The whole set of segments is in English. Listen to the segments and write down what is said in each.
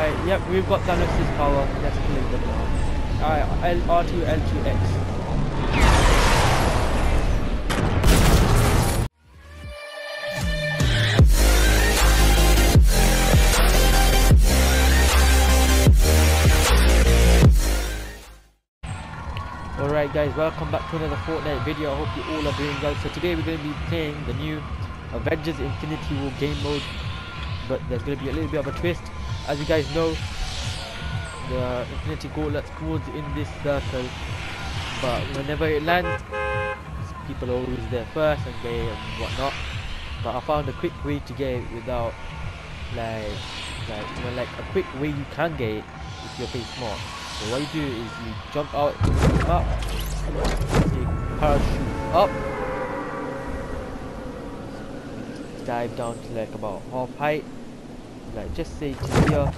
Alright, yep, we've got Thanos' power. Let's kill them now. Alright, R2, L2, X. Alright guys, welcome back to another Fortnite video. I hope you all are doing well. So today we're going to be playing the new Avengers Infinity War game mode, but there's going to be a little bit of a twist. As you guys know, the Infinity Gauntlet spawns in this circle, but whenever it lands, people are always there first and get it and whatnot. But I found a quick way to get it without like a quick way you can get it if you're playing smart. So what you do is you jump out in the map, you parachute up, dive down to like about half height, like just say to here,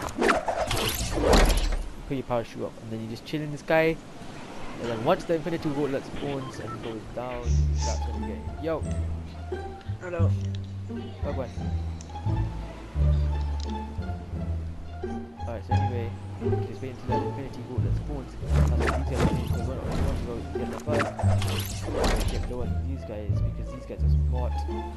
put your parachute up, and then you just chill in the sky, and then once the Infinity Gauntlet spawns and goes down, that's when you get it. Yo! Hello. Bye bye. Alright, so anyway, just wait until the Infinity Gauntlet spawns. And then these guys change the run. You want to go get the first, get lower than these guys because these guys are smart.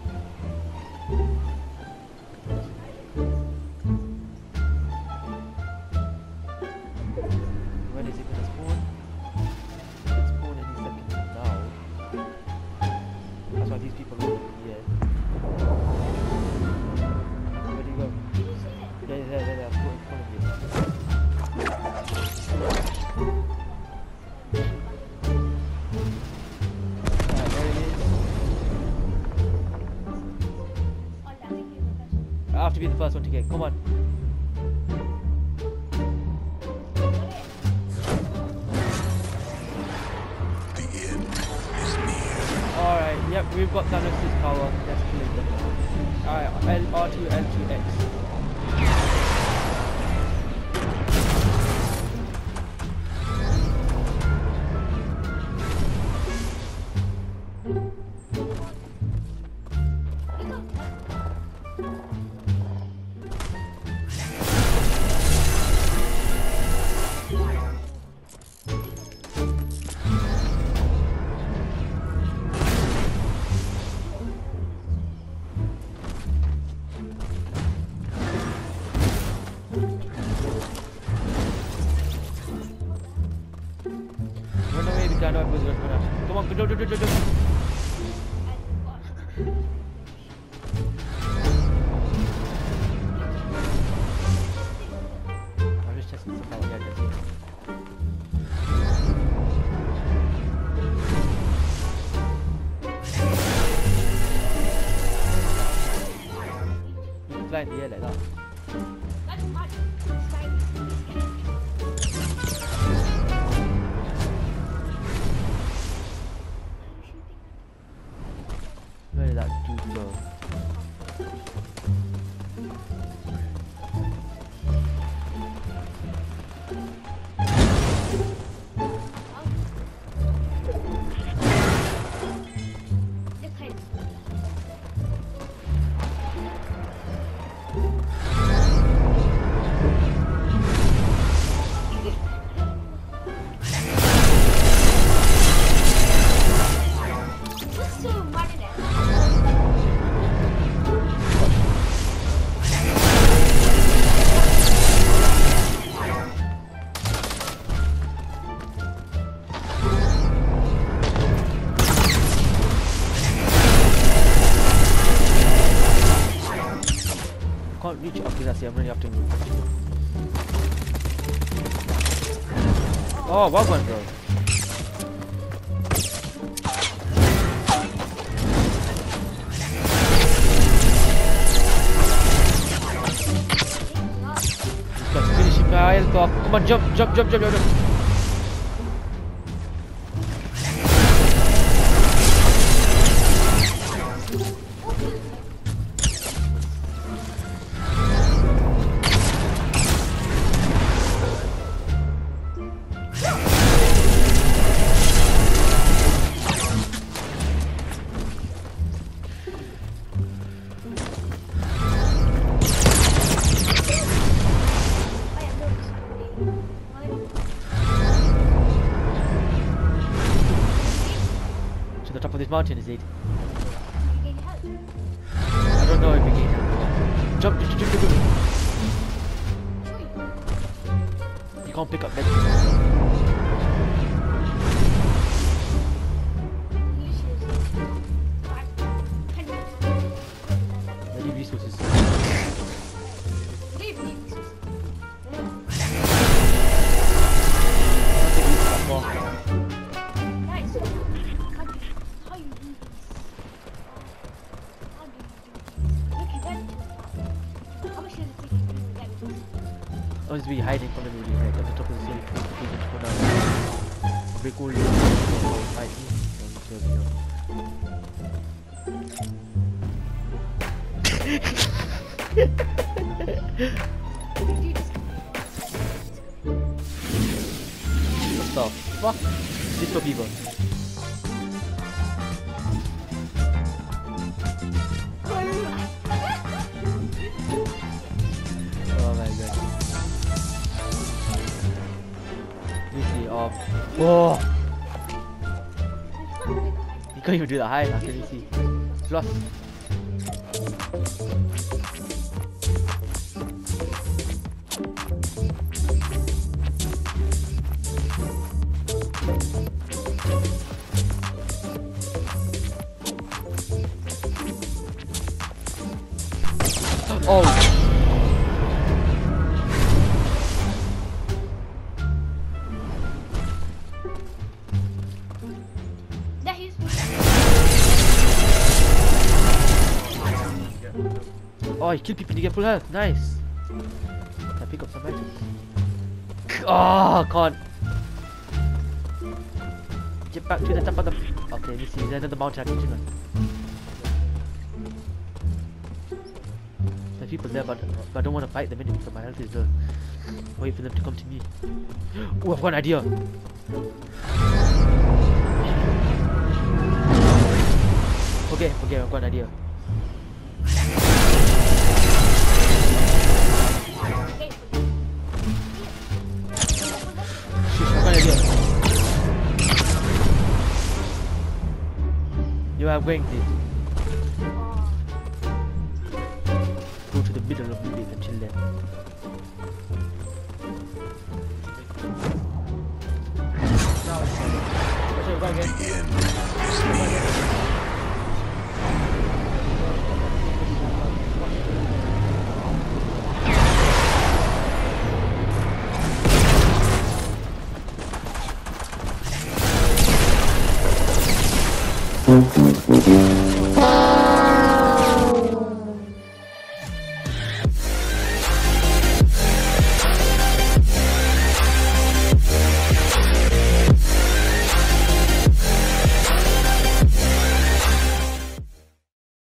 When is it gonna spawn? It's spawn any second from now. That's why these people are here. Where do you go? There, I'll put in front of you. Alright, there it is. I have to be the first one to get. Come on. The end is near. Alright, yep, we've got Thanos' power. Let's kill them now. Alright, R2, L2, X. Run away, the guy was run. Come on, go. I'm just testing some power, guys. You can fly in the air like that. Where did that dude go? Can't reach it. Okay, that's it. I'm running after him. Oh, well done, bro. This guy's finishing my health off. Come on, jump. mountain is it? I don't know if we gain help. Jump. You can't pick up veggies. I need resources. I was really hiding from everybody, right? At the top of the ceiling, so we can go down. Break all your fight me. Stop. Fuck. This for people. Oh my god. Usually off. Whoa! You can't even do the high, how can you see? It's lost. Oh! Oh, you kill people, you get full health. Nice. Can I pick up some items? Oh, can't. Get back to the top of the. Okay, this is another mountain I can do. There's people there, but I don't want to fight them anyway because my health is low. Wait for them to come to me. Oh, I've got an idea. Okay, I've got an idea. You are going to go to the middle of the lake and chill there.